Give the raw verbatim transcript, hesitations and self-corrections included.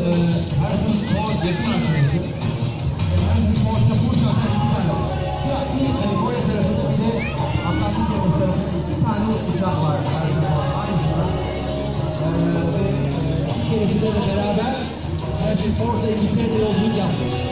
e, Harrison Ford yakın arkadaşı. Harrison Ford'da bu uçakta iki tane. Ya bir e, Goya tarafında bir de Atlantik Yakası tarafında iki tane uçak var Harrison Ford aynısında. E, ve e, bir keresinde de beraber Harrison Ford'la İngiltere'de yolculuk yaptık.